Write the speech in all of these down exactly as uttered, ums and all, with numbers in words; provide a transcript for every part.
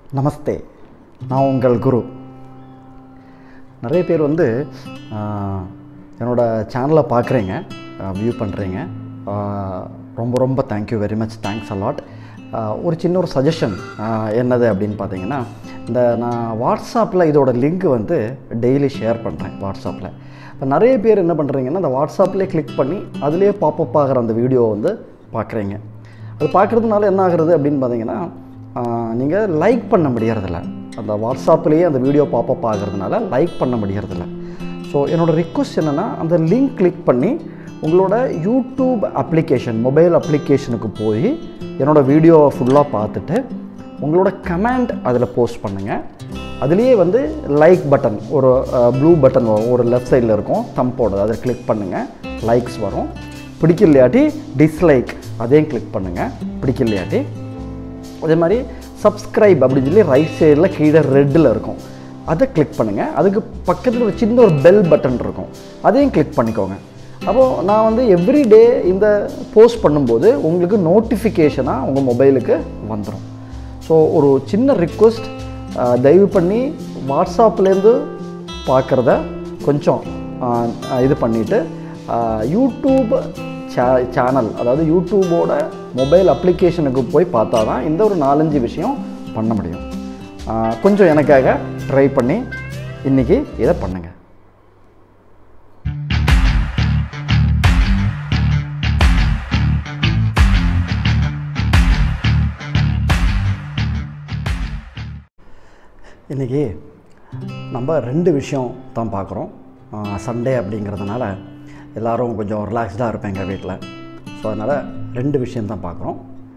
நமஸ்தே, நான் உங்கள் குரு. நிறைய பேர் வந்து என்னோடய சேனலை பார்க்குறீங்க, வியூ பண்ணுறீங்க. ரொம்ப ரொம்ப thank you very much, thanks a lot. ஒரு சின்ன ஒரு சஜஷன் என்னது அப்படின்னு பார்த்தீங்கன்னா, இந்த நான் வாட்ஸ்அப்பில் இதோட லிங்க் வந்து டெய்லி ஷேர் பண்ணுறேன் வாட்ஸ்அப்பில். இப்போ நிறைய பேர் என்ன பண்ணுறீங்கன்னா, அந்த வாட்ஸ்அப்லேயே கிளிக் பண்ணி அதிலே பாப்பப் ஆகிற அந்த வீடியோ வந்து பார்க்குறீங்க. அது பார்க்குறதுனால என்ன ஆகுறது அப்படின்னு பார்த்தீங்கன்னா, நீங்கள் லைக் பண்ண முடியறதில்ல. அந்த வாட்ஸ்அப்லேயே அந்த வீடியோ பாப்பப் ஆகிறதுனால லைக் பண்ண முடியறதில்ல. ஸோ என்னோடய ரிக்வெஸ்ட் என்னென்னா, அந்த லிங்க் கிளிக் பண்ணி உங்களோட யூடியூப் அப்ளிகேஷன், மொபைல் அப்ளிகேஷனுக்கு போய் என்னோடய வீடியோவை ஃபுல்லாக பார்த்துட்டு உங்களோட கமெண்ட் அதில் போஸ்ட் பண்ணுங்கள். அதுலேயே வந்து லைக் பட்டன், ஒரு ப்ளூ பட்டன் வரும், ஒரு லெஃப்ட் சைடில் இருக்கும் தம்போடு, அதை கிளிக் பண்ணுங்கள், லைக்ஸ் வரும். பிடிக்கலையாட்டி டிஸ்லைக், அதையும் கிளிக் பண்ணுங்கள் பிடிக்கலையாட்டி. அதே மாதிரி சப்ஸ்கிரைப் அப்படின்னு சொல்லி ரைட் சைடில் கீழே ரெட்டில் இருக்கும், அதை கிளிக் பண்ணுங்கள். அதுக்கு பக்கத்தில் ஒரு சின்ன ஒரு பெல் பட்டன் இருக்கும், அதையும் கிளிக் பண்ணிக்கோங்க. அப்போது நான் வந்து எவ்ரிடே இந்த போஸ்ட் பண்ணும்போது உங்களுக்கு நோட்டிஃபிகேஷனாக உங்கள் மொபைலுக்கு வந்துடும். ஸோ ஒரு சின்ன ரிக்வெஸ்ட், தயவு பண்ணி வாட்ஸ்அப்லேருந்து பார்க்குறத கொஞ்சம் இது பண்ணிவிட்டு யூடியூப் சே சேனல் அதாவது யூடியூபோட மொபைல் அப்ளிகேஷனுக்கு போய் பார்த்தா தான் இந்த ஒரு நாலஞ்சு விஷயம் பண்ண முடியும். கொஞ்சம் எனக்காக ட்ரை பண்ணி இன்றைக்கி இதை பண்ணுங்கள். இன்றைக்கி நம்ம ரெண்டு விஷயம் தான் பார்க்குறோம். சண்டே அப்படிங்கிறதுனால எல்லோரும் கொஞ்சம் ரிலாக்ஸ்டாக இருப்பேங்க வீட்டில். ஸோ அதனால் ரெண்டு விஷயந்தான் பார்க்குறோம்.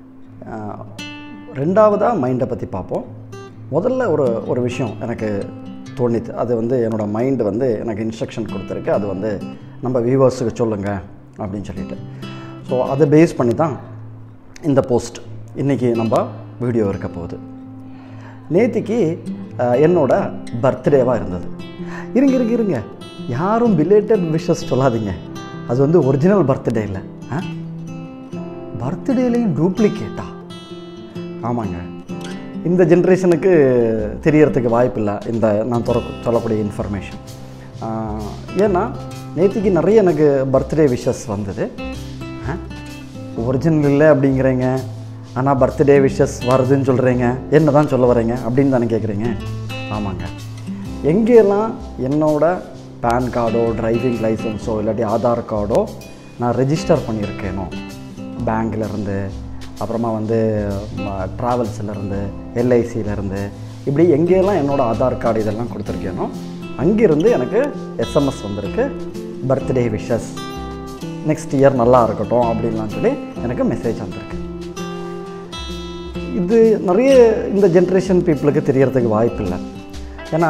ரெண்டாவதாக மைண்டை பற்றி பார்ப்போம். முதல்ல ஒரு ஒரு விஷயம் எனக்கு தோணித்து, அது வந்து என்னோடய மைண்டு வந்து எனக்கு இன்ஸ்ட்ரக்ஷன் கொடுத்துருக்கு, அது வந்து நம்ம வியூவர்ஸுக்கு சொல்லுங்கள் அப்படின்னு சொல்லிட்டு. ஸோ அதை பேஸ் பண்ணி தான் இந்த போஸ்ட் இன்றைக்கி நம்ம வீடியோ இருக்க போகுது. நேத்திக்கு என்னோட பர்த்டேவாக இருந்தது. இருங்க இருங்க இருங்க யாரும் பிலேட்டட் விஷஸ் சொல்லாதீங்க, அது வந்து ஒரிஜினல் பர்த்டே இல்லை. ஆ பர்த்டேலையும் டூப்ளிகேட்டா? ஆமாங்க, இந்த ஜென்ரேஷனுக்கு தெரியறதுக்கு வாய்ப்பில்லை இந்த நான் தொற சொல்லக்கூடிய இன்ஃபர்மேஷன். ஏன்னா நேற்றுக்கு நிறைய எனக்கு பர்த்டே விஷஸ் வந்தது. ஒரிஜினல் இல்லை அப்படிங்கிறீங்க, ஆனால் பர்த்டே விஷஸ் வருதுன்னு சொல்கிறீங்க, என்ன தான் சொல்ல வரீங்க அப்படின்னு தானே கேட்குறீங்க. ஆமாங்க, எங்கெல்லாம் என்னோட பேன் கார்டோ, டிரைவிங் லைசன்ஸோ இல்லாட்டி ஆதார் கார்டோ நான் ரெஜிஸ்டர் பண்ணியிருக்கேனோ, பேங்க்லேருந்து, அப்புறமா வந்து ட்ராவல்ஸ்லேருந்து, எல்ஐசியிலேருந்து, இப்படி எங்கேயெல்லாம் என்னோடய ஆதார் கார்டு இதெல்லாம் கொடுத்துருக்கேனோ அங்கேருந்து எனக்கு எஸ்எம்எஸ் வந்திருக்கு, பர்த்டே விஷஸ், நெக்ஸ்ட் இயர் நல்லா இருக்கட்டும் அப்படின்லாம் சொல்லி எனக்கு மெசேஜ் வந்திருக்கு. இது நிறைய இந்த ஜென்ரேஷன் பீப்புளுக்கு தெரியறதுக்கு வாய்ப்பு இல்லை. ஏன்னா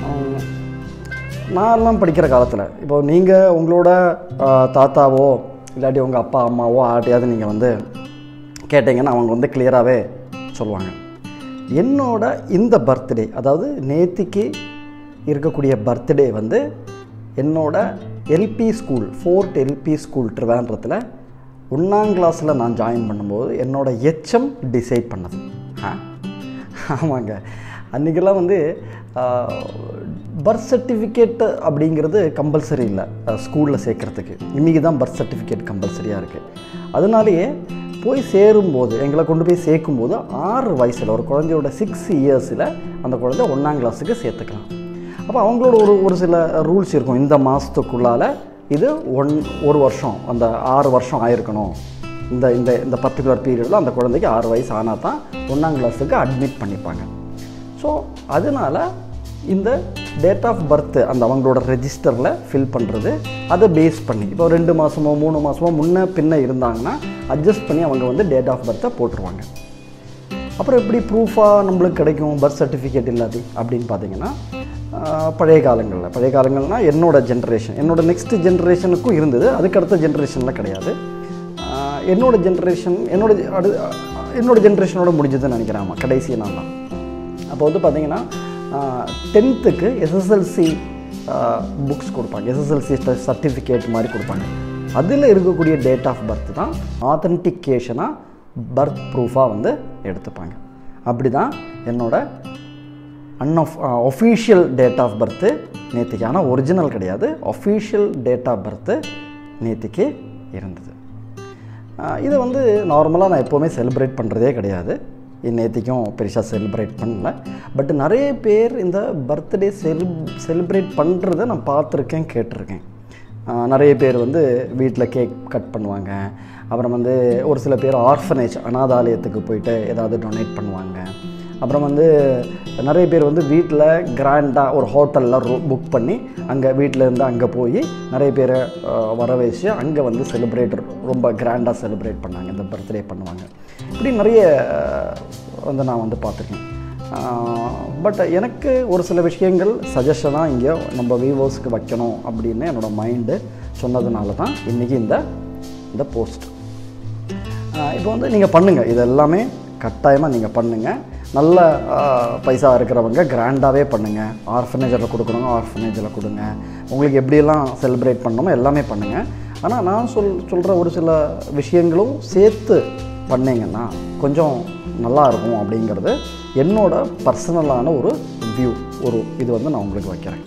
நான்லாம் படிக்கிற காலத்தில், இப்போ நீங்கள் உங்களோட தாத்தாவோ இல்லாட்டி உங்கள் அப்பா அம்மாவோ ஆட்டையாவது நீங்கள் வந்து கேட்டிங்கன்னா அவங்க வந்து கிளியராகவே சொல்லுவாங்க. என்னோட இந்த பர்த்டே, அதாவது நேத்திக்கு இருக்கக்கூடிய பர்த்டே வந்து என்னோட LP school, fourth LP school ட்ரிவாண்ட்ரத்தில் ஒன்றாம் கிளாஸில் நான் ஜாயின் பண்ணும்போது என்னோடய ஹெச்எம் டிசைட் பண்ணது. ஆ ஆமாங்க, அன்றைக்கெல்லாம் வந்து பர்த் சர்டிஃபிகேட் அப்படிங்கிறது கம்பல்சரி இல்லை ஸ்கூலில் சேர்க்குறதுக்கு. இன்றைக்கி தான் பர்த் சர்டிஃபிகேட் கம்பல்சரியாக இருக்குது. அதனாலேயே போய் சேரும்போது, எங்களை கொண்டு போய் சேர்க்கும்போது ஆறு வயசில் ஒரு குழந்தையோட சிக்ஸ் இயர்ஸில் அந்த குழந்தை ஒன்றாம் கிளாஸுக்கு சேர்த்துக்கலாம். அப்போ அவங்களோட ஒரு ஒரு சில ரூல்ஸ் இருக்கும். இந்த மாதத்துக்குள்ளால் இது ஒன் ஒரு வருஷம், அந்த ஆறு வருஷம் ஆயிருக்கணும். இந்த இந்த இந்த பர்டிகுலர் பீரியடில் அந்த குழந்தைக்கு ஆறு வயசு ஆனால் தான் ஒன்றாம் கிளாஸுக்கு அட்மிட் பண்ணிப்பாங்க. ஸோ அதனால் இந்த டேட் ஆஃப் பர்த்து அந்த அவங்களோட ரெஜிஸ்டரில் ஃபில் பண்ணுறது, அதை பேஸ் பண்ணி இப்போ ரெண்டு மாதமோ மூணு மாதமோ முன்ன பின்ன இருந்தாங்கன்னா அட்ஜஸ்ட் பண்ணி அவங்க வந்து டேட் ஆஃப் பர்த்தை போட்டுருவாங்க. அப்புறம் எப்படி ப்ரூஃபாக நம்மளுக்கு கிடைக்கும் பர்த் சர்டிஃபிகேட் இல்லாது அப்படின்னு பார்த்தீங்கன்னா, பழைய காலங்களில் பழைய காலங்கள்னால் என்னோடய ஜென்ரேஷன், என்னோடய நெக்ஸ்ட் ஜென்ரேஷனுக்கும் இருந்தது, அதுக்கடுத்த ஜென்ரேஷனில் கிடையாது. என்னோடய ஜென்ரேஷன் என்னோட அடு என்னோடய ஜென்ரேஷனோட முடிஞ்சதுன்னு நினைக்கிறேன். ஆமாம், கடைசி நான் தான். அப்போ வந்து பார்த்திங்கன்னா டென்த்துக்கு எஸ்எஸ்எல்சி புக்ஸ் கொடுப்பாங்க, எஸ்எஸ்எல்சி சர்டிஃபிகேட் மாதிரி கொடுப்பாங்க. அதில் இருக்கக்கூடிய டேட் ஆஃப் பர்த் தான் ஆத்தென்டிகேஷனாக பர்த் ப்ரூஃபாக வந்து எடுத்துப்பாங்க. அப்படி தான் என்னோட unofficial date of birth நேற்றுக்கு. ஆனால் ஒரிஜினல் கிடையாது, ஒஃபீஷியல் டேட் ஆஃப் பர்த்து நேற்றுக்கு இருந்தது. இதை வந்து நார்மலாக நான் எப்போவுமே செலிப்ரேட் பண்ணுறதே கிடையாது, நேற்றுக்கும் பெருசாக செலிப்ரேட் பண்ணல. பட் நிறைய பேர் இந்த பர்த்டே செலிப் செலிப்ரேட் பண்ணுறதை நான் பார்த்துருக்கேன், கேட்டிருக்கேன். நிறைய பேர் வந்து வீட்டில் கேக் கட் பண்ணுவாங்க. அப்புறம் வந்து ஒரு சில பேர் ஆர்ஃபனேஜ் அனாதாலயத்துக்கு போயிட்டு ஏதாவது டொனேட் பண்ணுவாங்க. அப்புறம் வந்து நிறைய பேர் வந்து வீட்டில் கிராண்டாக ஒரு ஹோட்டலில் ரூ புக் பண்ணி அங்கே வீட்டிலேருந்து அங்கே போய் நிறைய பேரை வர வச்சு அங்கே வந்து செலிப்ரேட் ரொம்ப கிராண்டாக செலிப்ரேட் பண்ணாங்க, இந்த பர்த்டே பண்ணுவாங்க. இப்படி நிறைய வந்து நான் வந்து பார்த்துருக்கேன். பட் எனக்கு ஒரு சில விஷயங்கள் சஜஷனாக இங்கே நம்ம வியூவர்ஸ்க்கு வைக்கணும் அப்படின்னு என்னோடய மைண்டு சொன்னதுனால தான் இன்றைக்கி இந்த இந்த போஸ்ட். இப்போ வந்து நீங்கள் பண்ணுங்கள், இது எல்லாமே கட்டாயமாக நீங்கள் பண்ணுங்கள். நல்ல பைசா இருக்கிறவங்க கிராண்டாகவே பண்ணுங்கள். ஆர்ஃபனேஜில் கொடுக்கணுங்க, ஆர்ஃபனேஜில் கொடுங்க. உங்களுக்கு எப்படியெல்லாம் செலிப்ரேட் பண்ணணுமோ எல்லாமே பண்ணுங்கள். ஆனால் நான் சொல் சொல்கிற ஒரு சில விஷயங்களும் சேர்த்து பண்ணிங்கன்னா கொஞ்சம் நல்லாயிருக்கும் அப்படிங்கிறது என்னோடய பர்சனலான ஒரு வியூ, ஒரு இது வந்து நான் உங்களுக்கு வைக்கிறேன்.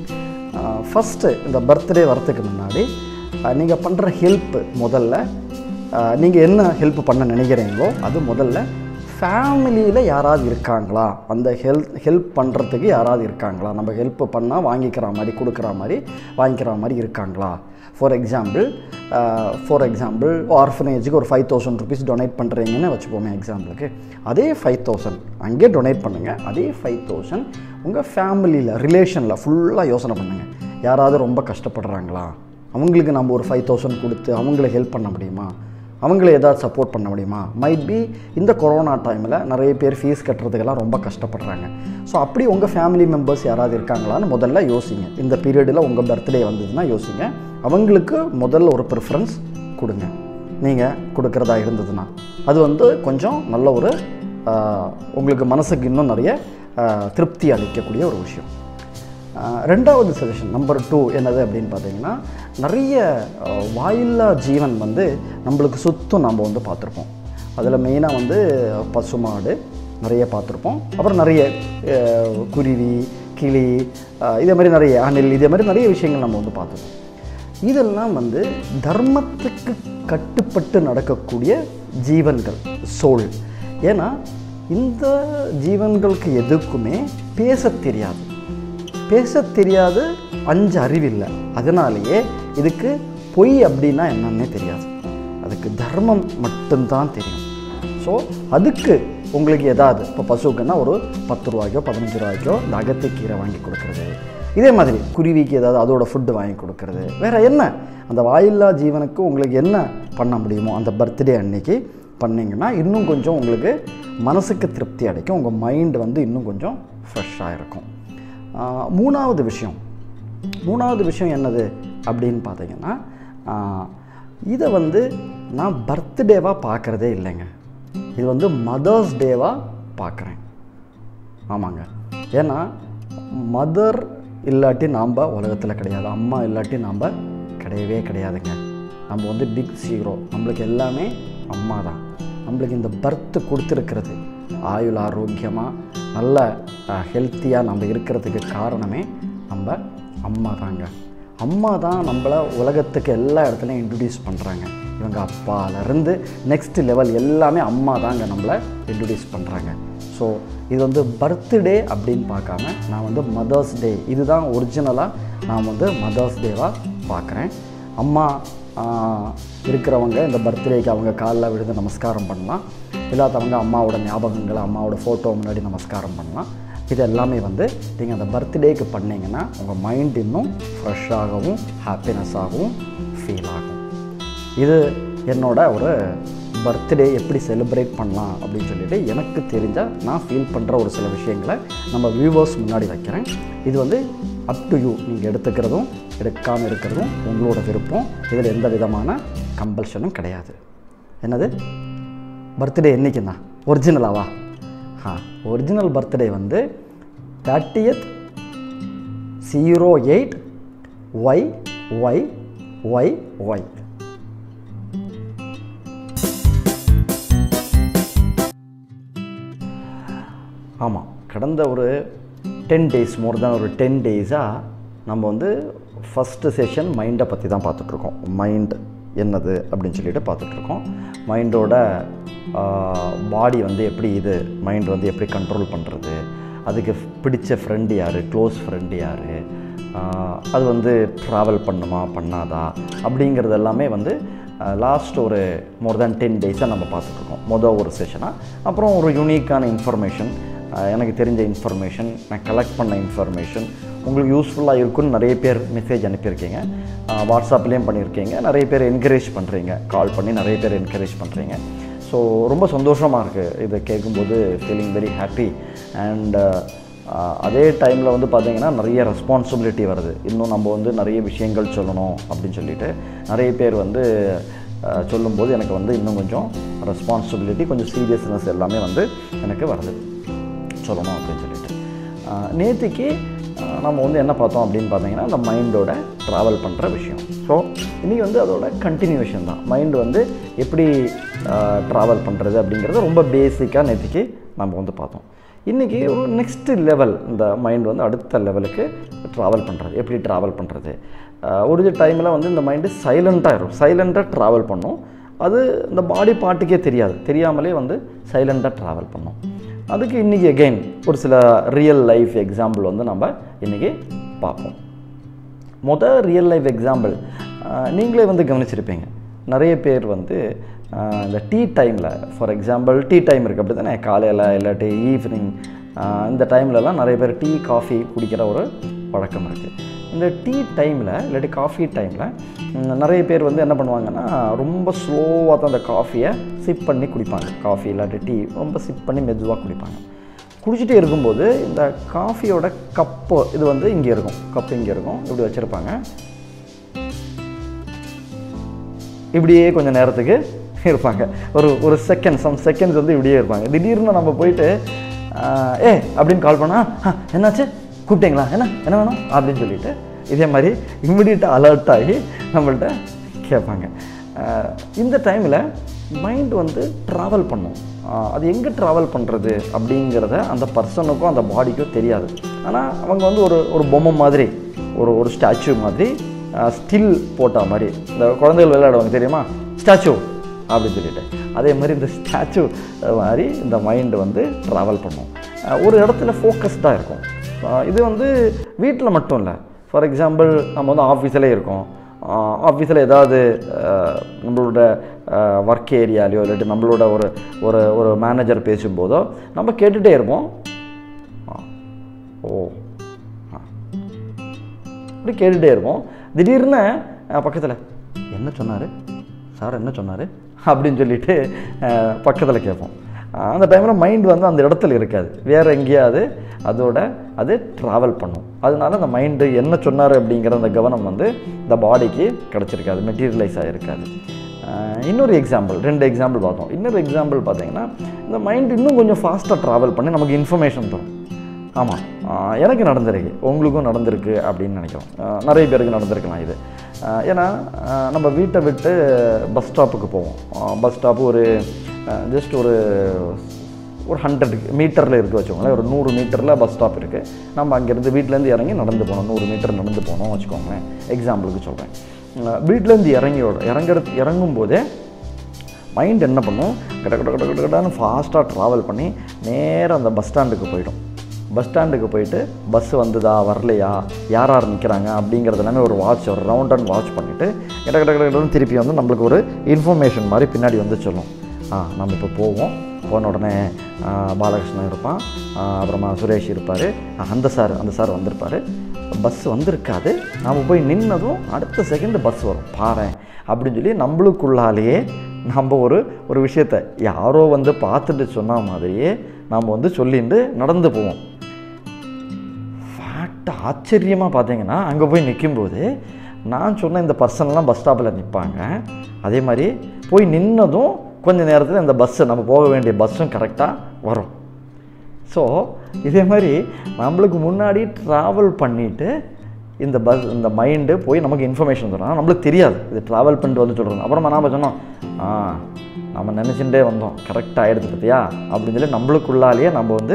ஃபஸ்ட்டு இந்த பர்த்டே வரத்துக்கு முன்னாடி நீங்கள் பண்ணுற ஹெல்ப்பு முதல்ல, நீங்கள் என்ன ஹெல்ப் பண்ண நினைக்கிறீங்களோ அது முதல்ல ஃபேமிலியில் யாராவது இருக்காங்களா, அந்த ஹெல்ப் ஹெல்ப் பண்ணுறதுக்கு யாராவது இருக்காங்களா, நம்ம ஹெல்ப் பண்ணால் வாங்கிக்கிற மாதிரி கொடுக்குற மாதிரி வாங்கிக்கிற மாதிரி இருக்காங்களா. ஃபார் எக்ஸாம்பிள் ஃபார் எக்ஸாம்பிள் ஆர்ஃபனேஜுக்கு ஒரு ஃபைவ் தௌசண்ட் ருபீஸ் டொனேட் பண்ணுறீங்கன்னு வச்சுப்போமே எக்ஸாம்பிளுக்கு. அதே ஃபைவ் தௌசண்ட் அங்கே டொனேட் பண்ணுங்கள். அதே ஃபைவ் தௌசண்ட் உங்கள் ஃபேமிலியில் ரிலேஷனில் ஃபுல்லாக யோசனை பண்ணுங்கள். யாராவது ரொம்ப கஷ்டப்படுறாங்களா, அவங்களுக்கு நம்ம ஒரு ஃபைவ் தௌசண்ட் கொடுத்து அவங்கள ஹெல்ப் பண்ண முடியுமா, அவங்கள ஏதாவது சப்போர்ட் பண்ண முடியுமா. மைட் பி இந்த கொரோனா டைமில் நிறைய பேர் ஃபீஸ் கட்டுறதுக்கெல்லாம் ரொம்ப கஷ்டப்படுறாங்க. ஸோ அப்படி உங்கள் ஃபேமிலி மெம்பர்ஸ் யாராவது இருக்காங்களான்னு முதல்ல யோசிங்க. இந்த பீரியடில் உங்கள் பர்த்டே வந்ததுன்னா யோசிங்க. அவங்களுக்கு முதல்ல ஒரு ப்ரிஃபரன்ஸ் கொடுங்க. நீங்கள் கொடுக்குறதா இருந்ததுன்னா அது வந்து கொஞ்சம் நல்ல ஒரு உங்களுக்கு மனசுக்கு இன்னும் நிறைய திருப்தி அளிக்கக்கூடிய ஒரு விஷயம். ரெண்டாவது சஜஷன் நம்பர் டூ என்னது அப்படின்னு பார்த்தீங்கன்னா, நிறைய வாயில்லா ஜீவன் வந்து நம்மளுக்கு சுத்தம் நம்ம வந்து பார்த்துருப்போம். அதில் மெயினாக வந்து பசுமாடு நிறைய பார்த்துருப்போம். அப்புறம் நிறைய குருவி, கிளி, இதே மாதிரி நிறைய அணில், இதே மாதிரி நிறைய விஷயங்கள் நம்ம வந்து பார்த்துருப்போம். இதெல்லாம் வந்து தர்மத்துக்கு கட்டுப்பட்டு நடக்கக்கூடிய ஜீவன்கள், சோல். ஏன்னா இந்த ஜீவன்களுக்கு எதுக்குமே பேச தெரியாது, பேச தெரியாது, அஞ்சு அறிவில்லை. அதனாலேயே இதுக்கு பொய் அப்படின்னா என்னன்னே தெரியாது, அதுக்கு தர்மம் மட்டும்தான் தெரியும். ஸோ அதுக்கு உங்களுக்கு எதாவது இப்போ பசுக்குன்னா ஒரு பத்து ரூபாய்க்கோ பதினஞ்சு ரூபாய்க்கோ இந்த அகத்திக்கீரை வாங்கி கொடுக்குறது, இதே மாதிரி குருவிக்கு ஏதாவது அதோட ஃபுட்டு வாங்கி கொடுக்குறது, வேறு என்ன அந்த வாயில்லா ஜீவனுக்கு உங்களுக்கு என்ன பண்ண முடியுமோ அந்த பர்த்டே அன்னைக்கு பண்ணிங்கன்னா இன்னும் கொஞ்சம் உங்களுக்கு மனசுக்கு திருப்தி அடைக்கும். உங்கள் மைண்டு வந்து இன்னும் கொஞ்சம் ஃப்ரெஷ்ஷாக இருக்கும். மூணாவது விஷயம் மூணாவது விஷயம் என்னது அப்படின்னு பார்த்தீங்கன்னா, இதை வந்து நான் பர்த்டேவாக பார்க்குறதே இல்லைங்க. இது வந்து மதர்ஸ் டேவாக பார்க்குறேன். ஆமாங்க, ஏன்னா மதர் இல்லாட்டி நாம் உலகத்தில் கிடையாது, அம்மா இல்லாட்டி நாம் கிடையவே கிடையாதுங்க. நம்ம வந்து பிக் ஜீரோ, நம்மளுக்கு எல்லாமே அம்மா தான். நம்மளுக்கு இந்த பர்த்து கொடுத்துருக்கிறது ஆயுள் ஆரோக்கியமாக நல்ல ஹெல்த்தியாக நம்ம இருக்கிறதுக்கு காரணமே நம்ம அம்மா தாங்க. அம்மா தான் நம்மளை உலகத்துக்கு எல்லா இடத்துலையும் இன்ட்ரடியூஸ் பண்ணுறாங்க. இவங்க அப்பாலேருந்து நெக்ஸ்ட் லெவல் எல்லாமே அம்மா தாங்க நம்மளை இன்ட்ரடியூஸ் பண்ணுறாங்க. ஸோ இது வந்து பர்த்டே அப்படின்னு பார்க்காம நான் வந்து மதர்ஸ் டே, இதுதான் ஒரிஜினலாக நான் வந்து மதர்ஸ் டேவாக பார்க்குறேன். அம்மா இருக்கிறவங்க இந்த பர்த்டேக்கு அவங்க காலில் விழுந்து நமஸ்காரம் பண்ணலாம், இல்லாதவங்க அம்மாவோட ஞாபகங்களை அம்மாவோட ஃபோட்டோ முன்னாடி நமஸ்காரம் பண்ணலாம். இது எல்லாமே வந்து நீங்கள் அந்த பர்த்டேக்கு பண்ணிங்கன்னா உங்கள் மைண்ட் இன்னும் ஃப்ரெஷ்ஷாகவும் ஹாப்பினஸ்ஸாகவும் ஃபீல் ஆகும். இது என்னோட ஒரு பர்த்டே எப்படி செலிப்ரேட் பண்ணலாம் அப்படின்னு சொல்லிட்டு எனக்கு தெரிஞ்சால் நான் ஃபீல் பண்ணுற ஒரு சில விஷயங்களை நம்ம வியூவர்ஸ் முன்னாடி வைக்கிறேன். இது வந்து அப் டு யூ, நீங்கள் எடுத்துக்கிறதும் எடுக்காமல் இருக்கிறதும் உங்களோட விருப்பம். இதில் எந்த விதமான கம்பல்ஷனும் கிடையாது. என்னது பர்த்டே என்றைக்குண்ணா ஒரிஜினலாவா? ஆ ஒரிஜினல் பர்த்டே வந்து thirtieth zero eight Y Y Y Y. ஆமாம், கடந்த ஒரு டென் டேஸ் மோர் தேன் ஒரு டென் டேஸாக நம்ம வந்து ஃபஸ்ட்டு செஷன் மைண்டை பற்றி தான் பார்த்துட்ருக்கோம். மைண்ட் என்னது அப்படின்னு சொல்லிட்டு பார்த்துட்ருக்கோம். மைண்டோட பாடி வந்து எப்படி, இது மைண்ட் வந்து எப்படி கண்ட்ரோல் பண்ணுறது, அதுக்கு பிடிச்ச ஃப்ரெண்டு யார், க்ளோஸ் ஃப்ரெண்டு யார், அது வந்து ட்ராவல் பண்ணுமா பண்ணாதா அப்படிங்கிறது எல்லாமே வந்து லாஸ்ட் ஒரு மோர் தேன் டென் டேஸாக நம்ம பார்த்துட்ருக்கோம். மொதல் ஒரு செஷனாக. அப்புறம் ஒரு யூனிக்கான இன்ஃபர்மேஷன், எனக்கு தெரிஞ்ச இன்ஃபர்மேஷன், நான் கலெக்ட் பண்ண இன்ஃபர்மேஷன் உங்களுக்கு யூஸ்ஃபுல்லாக இருக்குன்னு நிறைய பேர் மெசேஜ் அனுப்பியிருக்கீங்க, வாட்ஸ்அப்லேயும் பண்ணியிருக்கீங்க, நிறைய பேர் என்கரேஜ் பண்ணுறீங்க, கால் பண்ணி நிறைய பேர் என்கரேஜ் பண்ணுறீங்க. ஸோ ரொம்ப சந்தோஷமாக இருக்குது இதை கேட்கும்போது. Feeling very happy. அண்ட் அதே டைமில் வந்து பார்த்திங்கன்னா நிறைய ரெஸ்பான்சிபிலிட்டி வருது. இன்னும் நம்ம வந்து நிறைய விஷயங்கள் சொல்லணும் அப்படின்னு சொல்லிட்டு நிறைய பேர் வந்து சொல்லும்போது எனக்கு வந்து இன்னும் கொஞ்சம் ரெஸ்பான்சிபிலிட்டி, கொஞ்சம் சீரியஸ்னஸ் எல்லாமே வந்து எனக்கு வருது சொல்லணும் அப்படின்னு சொல்லிட்டு. நேற்றுக்கு நம்ம வந்து என்ன பார்த்தோம் அப்படின்னு பார்த்தீங்கன்னா அந்த மைண்டோட ட்ராவல் பண்ணுற விஷயம். ஸோ இன்றைக்கி வந்து அதோட கண்டினியூஷன் தான். மைண்டு வந்து எப்படி ட்ராவல் பண்ணுறது அப்படிங்கிறத ரொம்ப பேசிக்காக நேற்றுக்கு நம்ம வந்து பார்த்தோம். இன்றைக்கி ஒரு நெக்ஸ்ட்டு லெவல், இந்த மைண்ட் வந்து அடுத்த லெவலுக்கு ட்ராவல் பண்ணுறது. எப்படி ட்ராவல் பண்ணுறது, ஒரு டைமில் வந்து இந்த மைண்டு சைலண்ட்டாக இருக்கும், சைலண்ட்டாக ட்ராவல் பண்ணும். அது இந்த பாடி பார்ட்டுக்கே தெரியாது, தெரியாமலே வந்து சைலண்ட்டாக ட்ராவல் பண்ணும். அதுக்கு இன்றைக்கி எகெயின் ஒரு சில ரியல் லைஃப் எக்ஸாம்பிள் வந்து நம்ம இன்றைக்கி பார்ப்போம். மொதல் ரியல் லைஃப் எக்ஸாம்பிள் நீங்களே வந்து கவனிச்சிருப்பீங்க. நிறைய பேர் வந்து இந்த டீ டைமில், ஃபார் எக்ஸாம்பிள் டீ டைம் இருக்குது அப்படி தானே, காலையில் இல்லாட்டி ஈவினிங் இந்த டைம்லலாம் நிறைய பேர் டீ காஃபி குடிக்கிற ஒரு பழக்கம் இருக்குது. இந்த டீ டைமில் இல்லாட்டி காஃபி டைமில் நிறைய பேர் வந்து என்ன பண்ணுவாங்கன்னா ரொம்ப ஸ்லோவாக தான் அந்த காஃபியை சிப் பண்ணி குடிப்பாங்க. காஃபி இல்லாட்டி டீ ரொம்ப சிப் பண்ணி மெதுவாக குடிப்பாங்க. குடிச்சிட்டே இருக்கும்போது இந்த காஃபியோட கப்பு இது வந்து இங்கே இருக்கும், கப்பு இங்கே இருக்கும், இப்படி வச்சுருப்பாங்க. இப்படியே கொஞ்சம் நேரத்துக்கு இருப்பாங்க, ஒரு ஒரு செகண்ட் சம் செகண்ட்ஸ் வந்து இப்படியே இருப்பாங்க. திடீர்னு நம்ம போயிட்டு ஏ அப்படின்னு கால் பண்ணால் என்னாச்சு, கூப்பிட்டீங்களா, என்ன என்ன வேணும் அப்படின்னு சொல்லிட்டு இதே மாதிரி இம்மிடியட்டாக அலர்ட் ஆகி நம்மள்ட்ட கேட்பாங்க. இந்த டைமில் மைண்ட் வந்து ட்ராவல் பண்ணும். அது எங்கே ட்ராவல் பண்ணுறது அப்படிங்கிறத அந்த பர்சனுக்கும் அந்த பாடிக்கும் தெரியாது. ஆனால் அவங்க வந்து ஒரு ஒரு பொம்மை மாதிரி, ஒரு ஒரு ஸ்டாச்சு மாதிரி, ஸ்டில் போட்ட மாதிரி, இந்த குழந்தைகள் விளையாடுவாங்க தெரியுமா, ஸ்டாச்சு அப்படின்னு சொல்லிட்டு, அதே மாதிரி இந்த ஸ்டாச்சு மாதிரி இந்த மைண்டு வந்து ட்ராவல் பண்ணும். ஒரு இடத்துல ஃபோக்கஸ்டாக இருக்கும். இது வந்து வீட்டில் மட்டும் இல்லை, ஃபார் எக்ஸாம்பிள் நம்ம வந்து ஆஃபீஸில் இருக்கோம், ஆஃபீஸில் ஏதாவது நம்மளோட ஒர்க் ஏரியாலையோ இல்லாட்டி நம்மளோட ஒரு ஒரு ஒரு மேனேஜர் பேசும்போதோ நம்ம கேட்டுகிட்டே இருப்போம். ஓ அப்படி கேட்டுகிட்டே இருப்போம். திடீர்னு பக்கத்தில் என்ன சொன்னார் சார், என்ன சொன்னார் அப்படின்னு சொல்லிட்டு பக்கத்தில் கேட்போம். அந்த டைமில் மைண்ட் வந்து அந்த இடத்துல இருக்காது, வேறு எங்கேயாவது அதோட அது ட்ராவல் பண்ணும். அதனால அந்த மைண்டு என்ன சொன்னார் அப்படிங்கிற அந்த கவனம் வந்து இந்த பாடிக்கு கிடச்சிருக்காது, மெட்டீரியலைஸ் ஆகிருக்காது. இன்னொரு எக்ஸாம்பிள், ரெண்டு எக்ஸாம்பிள் பார்த்தோம். இன்னொரு எக்ஸாம்பிள் பார்த்தீங்கன்னா இந்த மைண்ட் இன்னும் கொஞ்சம் ஃபாஸ்ட்டாக ட்ராவல் பண்ணி நமக்கு இன்ஃபர்மேஷன் தரும். ஆமாம், எனக்கு நடந்திருக்கு, உங்களுக்கும் நடந்திருக்கு அப்படின்னு நினைக்கிறோம். நிறைய பேருக்கு நடந்திருக்கலாம் இது. ஏன்னா நம்ம வீட்டை விட்டு பஸ் ஸ்டாப்புக்கு போவோம். பஸ் ஸ்டாப்பு ஒரு ஜஸ்ட் ஒரு ஒரு ஹண்ட்ரட் மீட்டரில் இருக்குது வச்சுக்கோங்களேன், ஒரு நூறு மீட்டரில் பஸ் ஸ்டாப் இருக்குது. நம்ம அங்கேருந்து வீட்டிலேருந்து இறங்கி நடந்து போனோம், நூறு மீட்டர் நடந்து போனோம் வச்சுக்கோங்களேன், எக்ஸாம்பிளுக்கு சொல்கிறேன். வீட்டிலேருந்து இறங்கியோட இறங்குறது இறங்கும்போதே மைண்ட் என்ன பண்ணும், கட கட கட கடன்னு ஃபாஸ்ட்டாக ட்ராவல் பண்ணி நேராக அந்த பஸ் ஸ்டாண்டுக்கு போயிடும். பஸ் ஸ்டாண்டுக்கு போயிட்டு பஸ் வந்துதா வரலையா, யார் யார் நிற்கிறாங்க அப்படிங்கிறது எல்லாமே ஒரு வாட்ச், ஒரு ரவுண்ட் அண்ட் வாட்ச் பண்ணிவிட்டு கிட்ட கிட்ட கிட்டன்னு திருப்பி வந்து நம்மளுக்கு ஒரு இன்ஃபர்மேஷன் மாதிரி பின்னாடி வந்து சொல்லும். ஆ நம்ம இப்போ போவோம், போன உடனே பாலகிருஷ்ணன் இருப்பான், அப்புறமா சுரேஷ் இருப்பார், அந்த சார் அந்த சார் வந்திருப்பார், பஸ் வந்திருக்காது, நம்ம போய் நின்னதும் அடுத்த செகண்டு பஸ் வரும் பாரு அப்படின்னு சொல்லி நம்மளுக்குள்ளாலேயே நம்ம ஒரு ஒரு விஷயத்தை யாரோ வந்து பார்த்துட்டு சொன்ன மாதிரியே நாம் வந்து சொல்லிட்டு நடந்து போவோம். ஃபேக்ட் ஆச்சரியமாக பார்த்தீங்கன்னா அங்கே போய் நிற்கும்போது நான் சொன்ன இந்த பர்சன்லாம் பஸ் ஸ்டாப்பில் நிற்பாங்க. அதே மாதிரி போய் நின்னதும் கொஞ்சம் நேரத்தில் இந்த பஸ்ஸு நம்ம போக வேண்டிய பஸ்ஸும் கரெக்டாக வரும். ஸோ இதே மாதிரி நம்மளுக்கு முன்னாடி ட்ராவல் பண்ணிவிட்டு இந்த பஸ் இந்த மைண்டு போய் நமக்கு இன்ஃபர்மேஷன் தரும். நம்மளுக்கு தெரியாது இது ட்ராவல் பண்ணிட்டு வந்து சொல்கிறோம். அப்புறமா நாம் சொன்னோம், ஆ நம்ம நினச்சிட்டே வந்தோம், கரெக்டாக ஆகிடுது பார்த்தியா அப்படின்னு சொல்லி நம்மளுக்குள்ளாலேயே நம்ம வந்து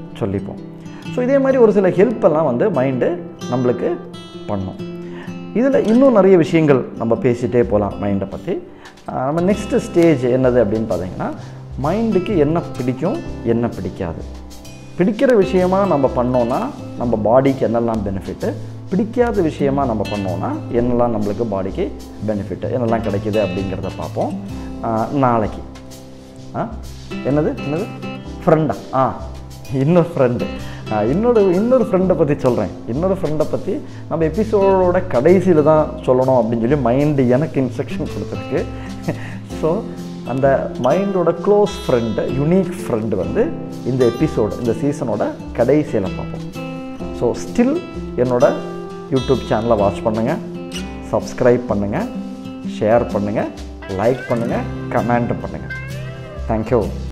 சொல்லிப்போம். ஸோ இதே மாதிரி ஒரு சில ஹெல்ப்பெல்லாம் வந்து மைண்டு நம்மளுக்கு பண்ணும். இதில் இன்னும் நிறைய விஷயங்கள் நம்ம பேசிகிட்டே போகலாம் மைண்டை பற்றி. நம்ம நெக்ஸ்ட்டு ஸ்டேஜ் என்னது அப்படின்னு பார்த்தீங்கன்னா, மைண்டுக்கு என்ன பிடிக்கும் என்ன பிடிக்காது. பிடிக்கிற விஷயமாக நம்ம பண்ணோன்னா நம்ம பாடிக்கு என்னெல்லாம் பெனிஃபிட்டு, பிடிக்காத விஷயமாக நம்ம பண்ணோன்னா என்னெல்லாம் நம்மளுக்கு பாடிக்கு பெனிஃபிட்டு, என்னெல்லாம் கிடைக்கிது அப்படிங்கிறத பார்ப்போம் நாளைக்கு. ஆ என்னது என்னது ஃப்ரெண்டா? ஆ இன்னொரு ஃப்ரெண்டு இன்னொரு இன்னொரு ஃப்ரெண்டை பற்றி சொல்கிறேன். இன்னொரு ஃப்ரெண்டை பற்றி நம்ம எபிசோடோட கடைசியில் தான் சொல்லணும் அப்படின்னு சொல்லி மைண்டு எனக்கு இன்ஸ்ட்ரக்ஷன் கொடுத்துருக்கு. ஸோ அந்த மைண்டோட க்ளோஸ் ஃப்ரெண்டு, யுனிக் ஃப்ரெண்டு வந்து இந்த எபிசோடு, இந்த சீசனோட கடைசியில் பார்ப்போம். ஸோ ஸ்டில் என்னோட யூடியூப் சேனலை வாட்ச் பண்ணுங்கள், சப்ஸ்கிரைப் பண்ணுங்கள், ஷேர் பண்ணுங்கள், லைக் பண்ணுங்கள், கமெண்ட் பண்ணுங்கள். தேங்க்யூ.